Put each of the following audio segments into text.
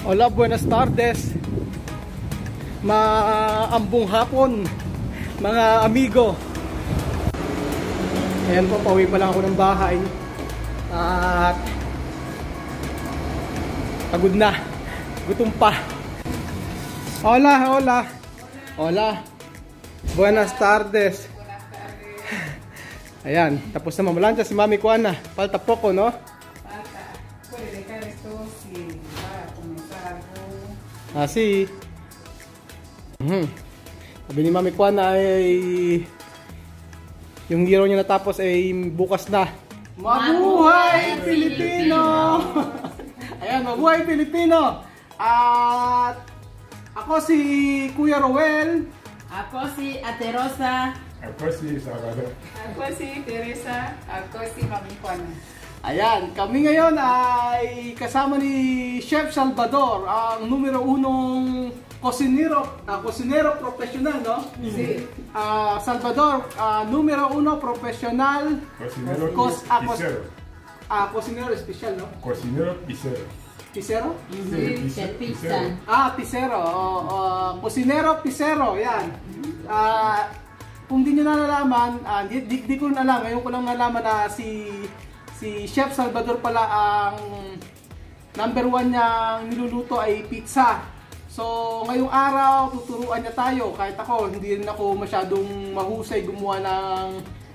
Hola, buenas tardes. Maambong hapon, mga amigo. Ayan po, pauwi pa lang ako ng bahay. At pagod na. Gutom pa. Hola, hola. Hola. Buenas tardes. Ayan, tapos na mamalansya si Mami Kuana. Falta poco, no? Así. Sabi ni Mami Kuana ay yung hero niya natapos ay bukas na. Mabuhay Pilipino! Ayan, mabuhay Pilipino! At ako si Kuya Roel. Ako si Ate Rosa. Ako si Salvador. Ako si Teresa. Ako si Mami Juana. Ayan, kami ngayon ay kasama ni Chef Salvador, ang numero unong cocinero profesional, no? Sí. Salvador, numero uno profesional. Cocinero pisero. Cocinero especial, no? Cocinero pisero. Pisero? Sí, chef pizza. Pisero. Cocinero pisero, yan. Kung di nyo nalalaman, di ko alam, ngayon ko lang nalaman na si Chef Salvador pala ang number 1 niyang niluluto ay pizza. So ngayong araw tuturuan niya tayo. Kahit ako hindi rin ako masyadong mahusay gumawa ng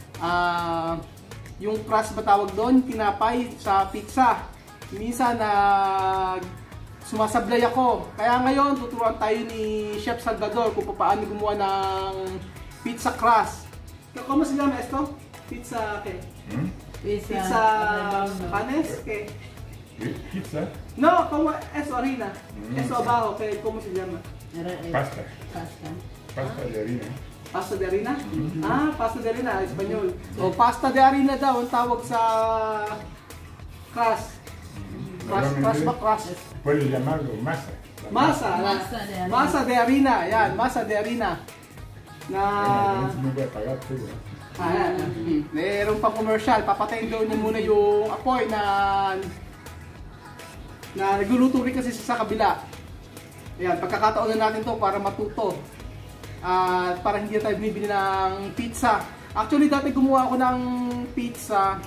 yung crust ba tawag doon, tinapay sa pizza. Minsan sumasablay ako. Kaya ngayon tuturuan tayo ni Chef Salvador kung paano gumawa ng pizza crust. ¿Cómo se llama esto? Pizza ¿qué? Pizza panes, ¿qué? Pizza. No, como eso harina. Eso abajo, ¿qué? ¿Cómo se llama? Pasta. Pasta de harina. Pasta de harina? Pasta de harina, Espanyol. O pasta de harina daw ang tawag sa crust. Crust ba crust? Puedes llamarlo masa. Masa de harina, yan, masa de harina. No voy a pagar todo. Meron pang commercial, papatayin daw niya muna yung apoy na nagluluto rin kasi sa kabila. Ayan, pagkakataon na natin to para matuto. Para hindi tayo bumibili ng pizza. Actually, dati gumawa ako ng pizza.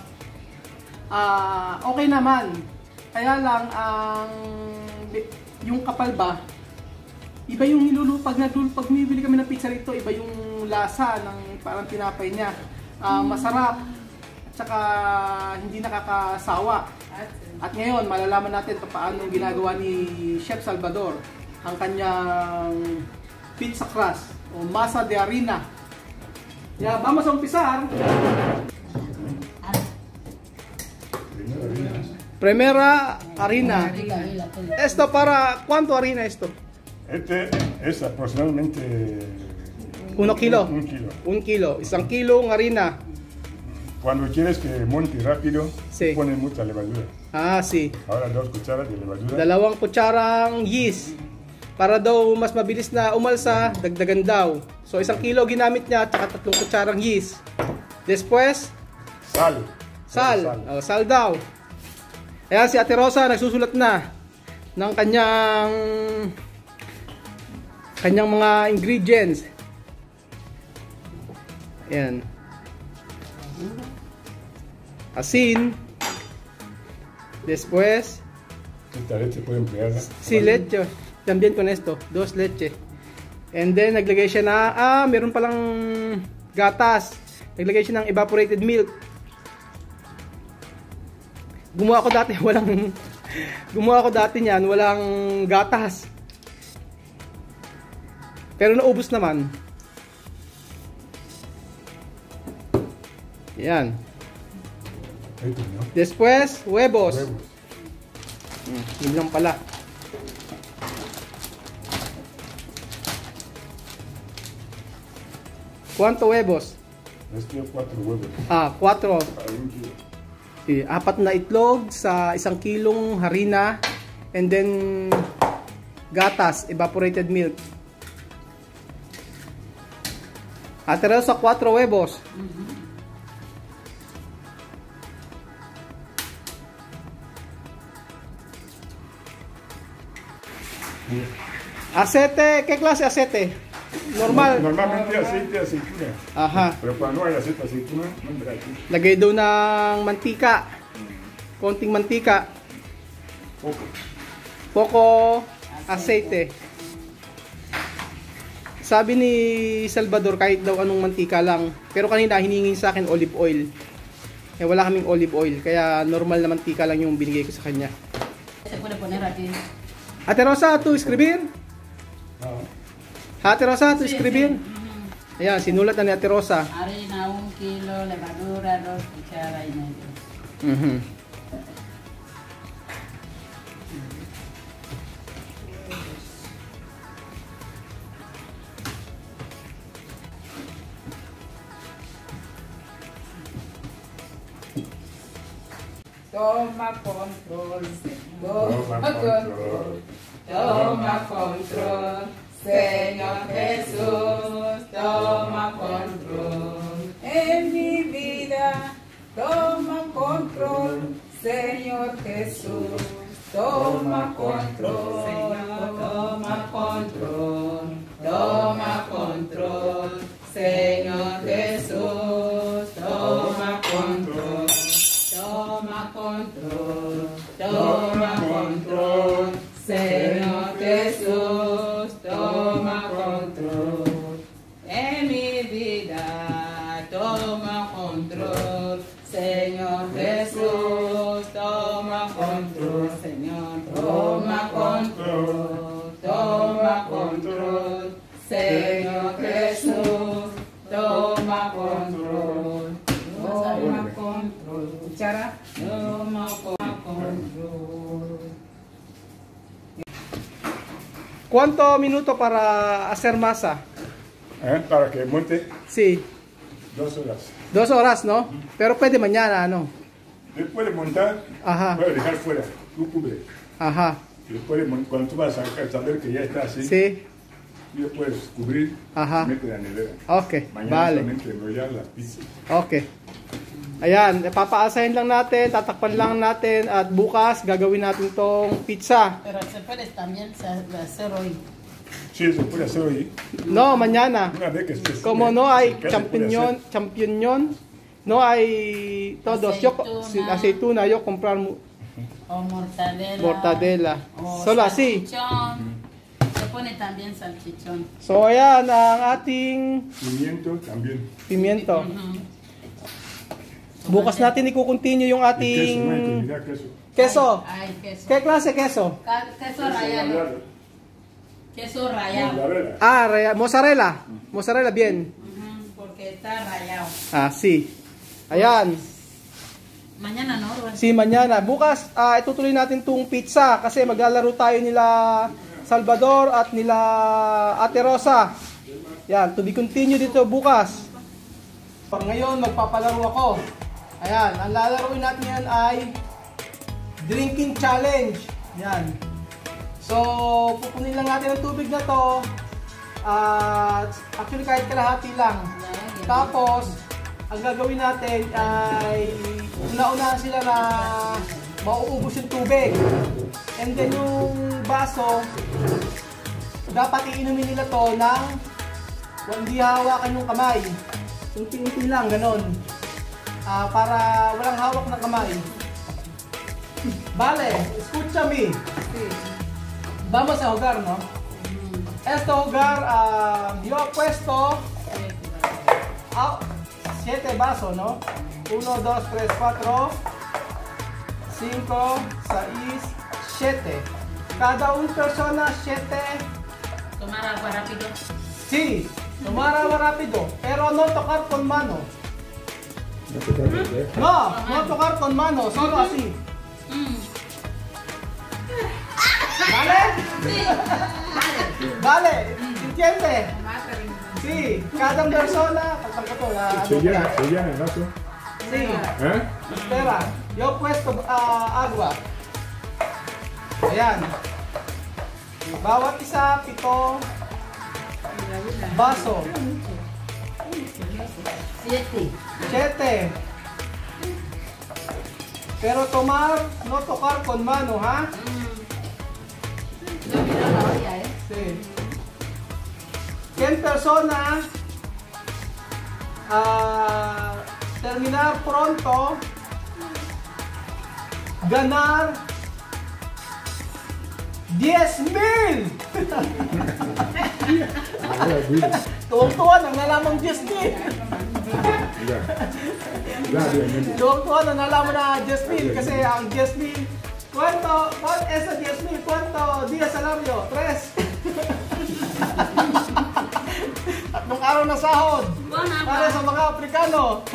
Okay naman. Kaya lang, yung kapal ba, iba yung niluluto. Pag bumibili kami ng pizza rito, iba yung lasa ng parang tinapay niya. Masarap at saka hindi nakakasawa. At ngayon malalaman natin paano ginagawa ni Chef Salvador ang kanyang pizza crust o masa de harina. Vamos a empezar. Primera harina. Esto para ¿cuánto harina esto? Este es aproximadamente 1 kilo. 1 kilo. 1 kilo. Isang kilong harina. Cuando quieres que monte rápido, Sí. pones mucha levadura. Sí. Ahora 2 cucharas de levadura. 2 kutsarang yeast. Para daw mas mabilis na umalsa, dagdagan daw. So 1 kilo ginamit niya, at 3 kutsarang yeast. Después, Sal. sal daw. Ayan si Ate Rosa nagsusulat na ng kanyang mga ingredients. Ayan. Asin. Después, Esta leche puede emplearla. si leche. También con esto, 2 leche. And then naglagay siya na meron palang gatas. Naglagay siya ng evaporated milk. Gumawa ako dati niyan, walang gatas. Pero naubos naman. Yan. Ito, no? Después, huevos. Yun lang pala. ¿Cuánto huevos? Este 4 huevos. 4. Para 1 kilo. 4 na itlog sa 1 kilong harina. And then, gatas, evaporated milk. Ate Rosa, 4 huevos. Aceite, ¿qué clase de aceite? Normal. Normalmente aceite, aceituna. Aha. Pero cuando no hay aceite, aceituna, no entra aquí. Lagay daw ng mantika. Konting mantika. Poco. Poco aceite. Sabi ni Salvador kahit daw anong mantika lang. Pero kanina hiningin sa akin olive oil. Eh wala kaming olive oil. Kaya normal na mantika lang yung binigay ko sa kanya. Se puede poner aquí. Ate Rosa, ¿tú escribir? Ate Rosa, ¿tú Sí, escribir? sí. Ayan, sinulat na ni Ate Rosa. Harina 1 kilo, levadura 2 cuchara y medio. Mhm. Toma control, Toma control. toma control, Señor Jesús, toma control en mi vida, toma control, Señor Jesús, toma control, Señor, toma control, toma control, Señor Jesús, toma control. Toma control, toma control, Señor Jesús, toma control en mi vida, toma control, Señor Jesús, toma control, Señor, toma control, toma control, Señor Jesús, toma control. Toma control. Cuchara. Toma control. ¿Cuánto minuto para hacer masa? Para que monte Sí, 2 horas. 2 horas, ¿no? Pero puede mañana, ¿no? Después de montar, Ajá, puedes dejar fuera. Tú cubre. ajá, Después de cuando tú vas a saber que ya está así, sí, y después cubrir, Aha. mete la nevera. okay, Mañana vale, solamente enrollar las pizzas. okay. Ayan, papaasahin lang natin, tatakpan lang natin at bukas gagawin natin tong pizza. Pero se puede también hacer hoy. Sí, se puede hacer hoy. No, mañana. Una vez que estés Como fuera, no hay ¿qué se puede champignon, no hay todos. Yo, Aceituna. aceituna, yo comprar O mortadela. mortadela. O Solo así. salchichón. Se pone también salchichón. So ayan ang ating hacer? Pimiento también. pimiento. Ujú. Bukas natin i-continue yung Y queso, no hay que ating olvidar queso. queso. Ay, queso. ¿Qué clase de queso? Queso rallado. Queso rallado. Mozzarella. Ah, mozzarella. Mozzarella bien. Ujú, porque está rallado. Ah, sí. Ayan. Mañana no, Ruben. Si mañana. Bukas, itutuloy natin tong pizza kasi maglalaro tayo nila Salvador at nila Ate Rosa. Yan, to be continue dito bukas. Ngayon, magpapalaro ako. Ayan, ang lalaroin natin yan ay drinking challenge. Yan. So, pupunin lang natin ang tubig na to. Actually, kahit kalahati lang. Tapos, ang gagawin natin ay una-unahan sila na mauubos yung tubig. And then yung baso, dapat iinumin nila to ng hindi hawakan yung kamay. Unti-unti lang, ganon. Para walang hawak na kamay. Vale, escúchame. Vamos a jugar, ¿no? Este jugar, yo apuesto 7 vasos, ¿no? 1, 2, 3, 4, 5, 6, 7. Cada una persona 7. Tomar agua rápido. Sí, tomar agua rápido, pero no tocar con mano. No te preocupes, ¿eh? No, no tocar con mano, solo así. ¿Vale? Vale, ¿entiende? Sí, cada persona. Se llena el vaso. Sí, ¿Eh? espera, yo he puesto agua. Ayan. Bawat isa, 7 baso. 7. Pero tomar, no tocar con mano, ha? Yo miro la olla, ¿eh? Sí. ¿Quién persona terminar pronto, ganar 10,000? Ahora, dile. Tuwang-tuwa nang nalamang 10,000. Ya. Ya, bien. Tuwang-tuwa nang nalaman na 10,000 kasi ang 10,000, what is a 10,000? Cuánto día salario? 3. Tatlong araw na sahod para sa mga Aprikano.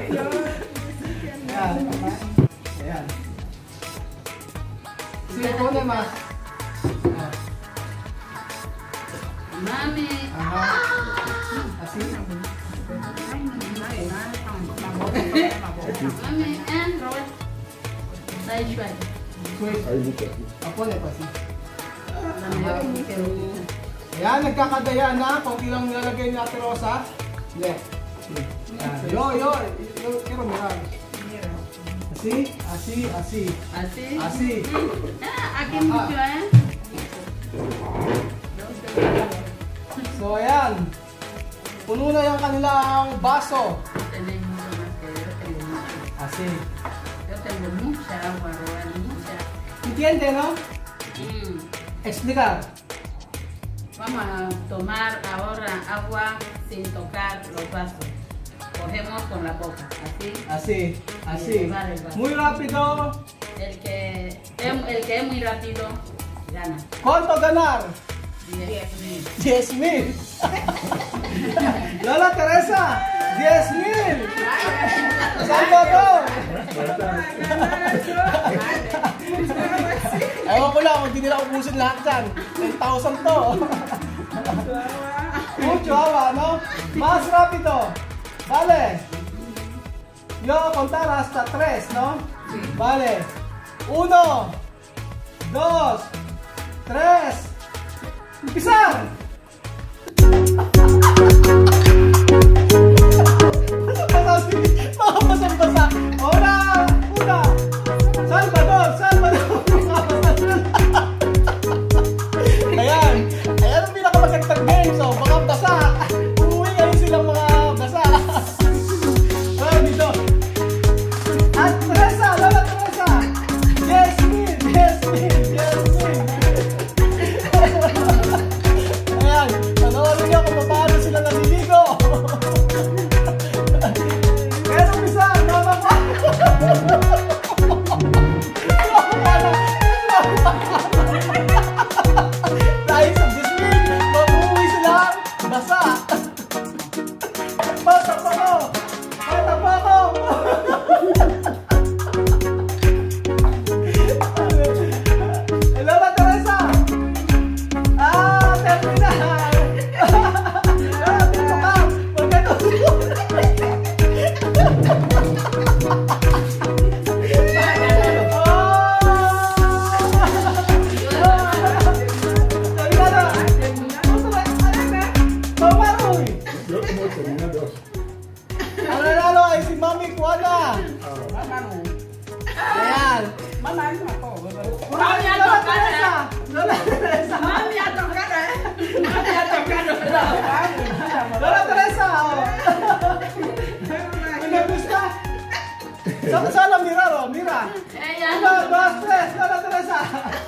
Ayan. Ayan. Sige, na mas. Mami. Aha. Asi. Mami, and roll. Dai shuai. Ahí mucho. Apo na pa si. Ayan, nagkakadaya na. Kunti lang nilalagay ni Ate Rosa. Left. Ayan. Yo. Quiero mirar. Así. Así. Así. Aquí mucho, ¿eh? So, ayan. Puno na yung kanilang baso. Tenés mucho más que yo tengo mucho. Así. Yo tengo mucha agua, Roel, mucha. Entiende, no? Mm. Explicar. Vamos a tomar ahora agua sin tocar los vasos. Cogemos con la boca, así. Así. Vale. Muy rápido. El que es muy rápido gana. ¿Cuánto ganar? 10,000. 10,000. Lola Teresa, 10,000. Salvador. Ewan ko lang, hindi nila ubusin lahat dyan. 10,000 to. Mucho agua, no? Más rápido. Vale. Yo contar hasta 3, ¿no? Vale. 1, 2, 3. ¡Empezar! Basa. Ahora, una. Salvador. Ayan ang pinakamagandang game. So, baka basa. Uuwi ngayon silang mga basa. Ayan, dito. At Teresa, Lola Teresa. 10,000. Ayan, panoorin niyo kung paano sila naliligo. Pero bisa, mama ko. Dahil sa 10,000, mag-uwi sila basa. Basa pa ako. Lola Teresa. Terminal. Dito ka. Yo como terminé 2. Ang nanalo ay si Mami Kuana. Ayan. Mami, Lola Teresa. Lola Teresa. Mami ha tocado, ¿eh? Mami ha tocado. Lola Teresa. ¿Me gusta? Sala mirar, mira. Ella. 1, 2, 3, Lola Teresa.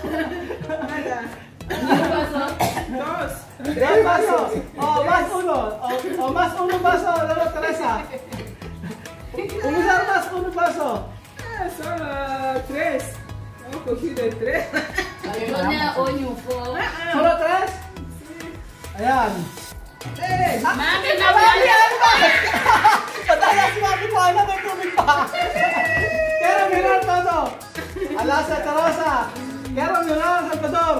Dos. 2 vasos. Más uno. Más uno vaso, Lola Teresa. Umisar más uno vaso. Solo 3. Hemos cogido el 3. Doña Oñufo. Solo 3? Ayan. Mami, no Mami, vale. ano ba? Pataya si Mami Kuana, may tubig pa. Pero mirar todo. Ala sa Teresa. Pero mirar Salvador.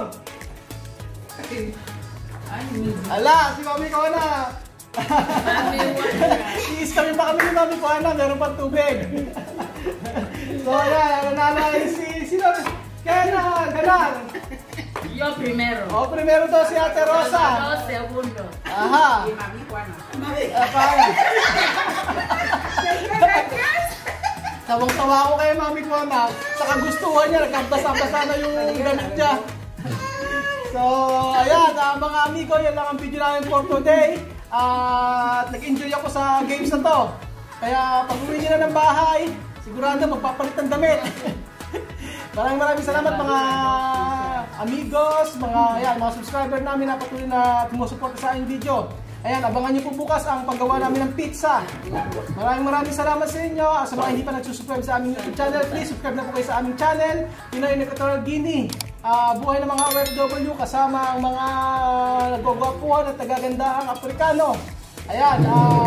Ala, si Mami Kuana. Mami, Iis kami pa kami ni Mami Kuana, meron pang tubig. So ayan, nanalo ay sino? Kaya na ganar. yo primero. Primero daw si Ate Rosa. Salvador segundo. Aha. Y mami Juana. Parang. Tawang-tawa ako kay Mami Kuana. Sa kagustuhan niya, nagkabasa-basa na yung gamit niya. So, ayan, mga amigo, yan lang ang video namin for today. At nag-enjoy ako sa games na to. Kaya pag uwi nyo na ng bahay, sigurado magpapalit ng damit. Maraming salamat mga amigos, mga subscriber namin na patuloy na tumusuporta sa aking video. Ayan, abangan nyo po bukas ang paggawa namin ng pizza. Maraming salamat sa inyo. Sa mga hindi pa nagsusubscribe sa aming YouTube channel, please subscribe na po kayo sa aming channel, Pinoy in Equatorial Guinea. Buhay ng mga OFW kasama ang mga nagwagwapuhan at nagagandahang Afrikano. Ayan,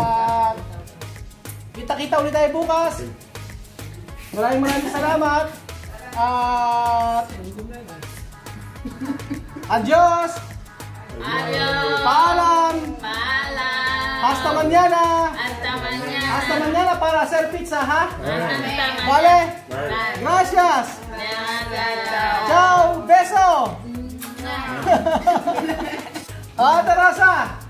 kita-kita ulit tayo bukas. Maraming salamat. Adios! Adios! Paalam! Paalam! Hasta mañana! Hasta mañana! Hasta mañana para hacer pizza, ha? Hasta mañana! Vale? Bye. Gracias! Ciao! Ciao! Beso! Terasa!